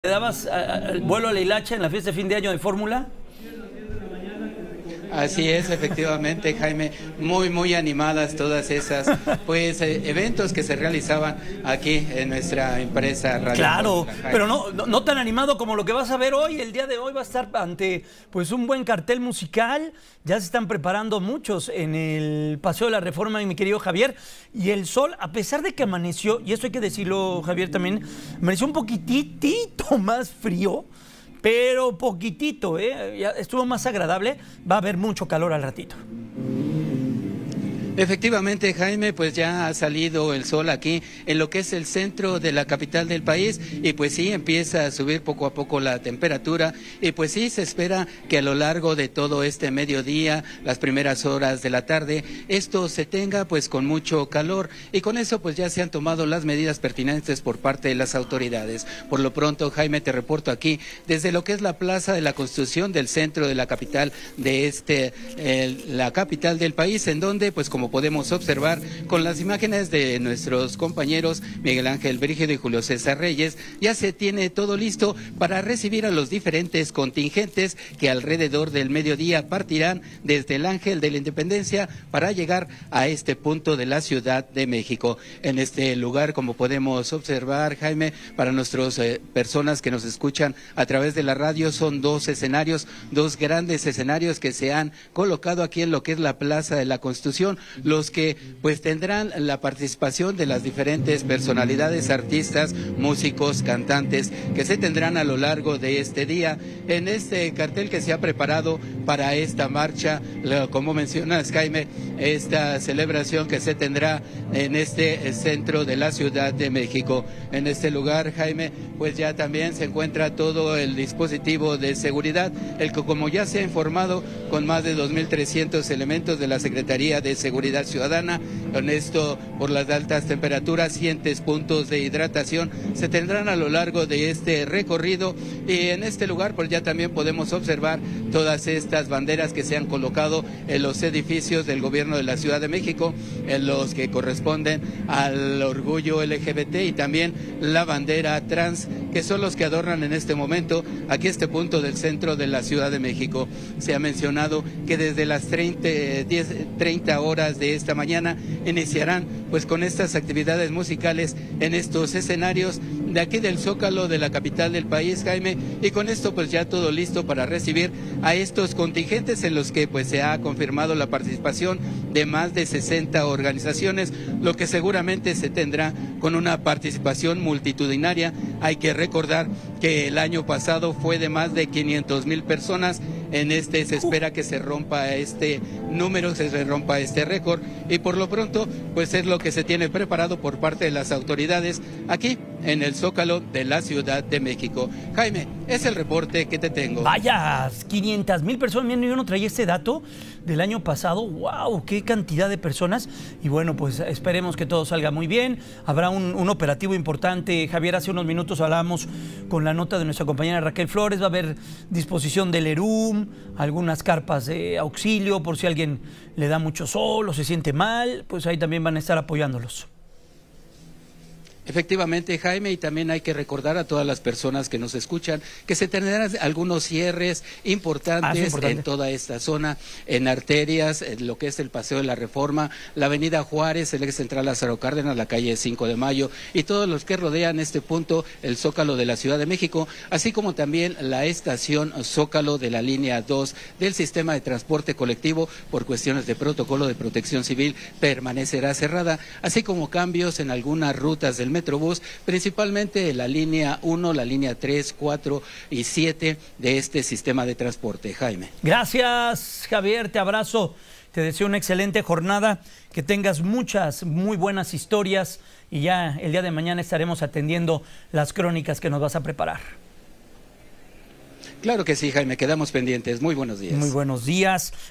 ¿Le dabas el vuelo a la hilacha en la fiesta de fin de año de Fórmula? Así es, efectivamente, Jaime, muy animadas todas esas eventos que se realizaban aquí en nuestra empresa Radio Claro, Fórmula, pero no tan animado como lo que vas a ver hoy. El día de hoy va a estar ante pues un buen cartel musical. Ya se están preparando muchos en el Paseo de la Reforma, mi querido Javier. Y el sol, a pesar de que amaneció, y esto hay que decirlo, Javier, también, amaneció un poquitito más frío. Pero poquitito, ya estuvo más agradable. Va a haber mucho calor al ratito. Efectivamente, Jaime, pues ya ha salido el sol aquí en lo que es el centro de la capital del país y pues sí, empieza a subir poco a poco la temperatura y pues sí, se espera que a lo largo de todo este mediodía, las primeras horas de la tarde, esto se tenga pues con mucho calor y con eso pues ya se han tomado las medidas pertinentes por parte de las autoridades. Por lo pronto, Jaime, te reporto aquí desde lo que es la Plaza de la Constitución del centro de la capital de la capital del país, en donde pues como podemos observar con las imágenes de nuestros compañeros Miguel Ángel Brígido y Julio César Reyes, ya se tiene todo listo para recibir a los diferentes contingentes que alrededor del mediodía partirán desde el Ángel de la Independencia para llegar a este punto de la Ciudad de México. En este lugar, como podemos observar, Jaime, para nuestras personas que nos escuchan a través de la radio, son dos escenarios, dos grandes escenarios que se han colocado aquí en lo que es la Plaza de la Constitución, los que pues tendrán la participación de las diferentes personalidades, artistas, músicos, cantantes que se tendrán a lo largo de este día en este cartel que se ha preparado para esta marcha, como mencionas, Jaime, esta celebración que se tendrá en este centro de la Ciudad de México. En este lugar, Jaime, pues ya también se encuentra todo el dispositivo de seguridad, el que, como ya se ha informado, con más de 2.300 elementos de la Secretaría de Seguridad Ciudadana. Con esto, por las altas temperaturas, cientos puntos de hidratación se tendrán a lo largo de este recorrido y en este lugar pues ya también podemos observar todas estas banderas que se han colocado en los edificios del gobierno de la Ciudad de México, en los que corresponden al orgullo LGBT y también la bandera trans, que son los que adornan en este momento aquí este punto del centro de la Ciudad de México. Se ha mencionado que desde las 30 horas de esta mañana iniciarán pues con estas actividades musicales en estos escenarios de aquí del Zócalo de la capital del país, Jaime, y con esto pues ya todo listo para recibir a estos contingentes en los que pues se ha confirmado la participación de más de 60 organizaciones, lo que seguramente se tendrá con una participación multitudinaria. Hay que recordar que el año pasado fue de más de 500,000 personas. En se espera que se rompa este número, se rompa este récord y por lo pronto pues es lo que se tiene preparado por parte de las autoridades aquí en el Zócalo de la Ciudad de México. Jaime, es el reporte que te tengo. Vaya, 500,000 personas. Miren, yo no traía este dato del año pasado. ¡Wow! ¡Qué cantidad de personas! Y bueno, pues esperemos que todo salga muy bien. Habrá un operativo importante. Javier, hace unos minutos hablábamos con la nota de nuestra compañera Raquel Flores. Va a haber disposición del ERUM, algunas carpas de auxilio por si alguien le da mucho sol o se siente mal. Pues ahí también van a estar apoyándolos. Efectivamente, Jaime, y también hay que recordar a todas las personas que nos escuchan que se tendrán algunos cierres importantes en toda esta zona, en arterias, en lo que es el Paseo de la Reforma, la Avenida Juárez, el eje central Lázaro Cárdenas, la calle 5 de Mayo y todos los que rodean este punto, el Zócalo de la Ciudad de México, así como también la estación Zócalo de la línea 2 del sistema de transporte colectivo por cuestiones de protocolo de protección civil permanecerá cerrada, así como cambios en algunas rutas del Metrobús, principalmente la línea 1, la línea 3, 4 y 7 de este sistema de transporte. Jaime. Gracias, Javier, te abrazo, te deseo una excelente jornada, que tengas muchas muy buenas historias y ya el día de mañana estaremos atendiendo las crónicas que nos vas a preparar. Claro que sí, Jaime, quedamos pendientes. Muy buenos días. Muy buenos días.